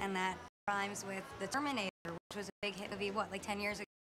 and that rhymes with The Terminator, which was a big hit movie, what, like 10 years ago?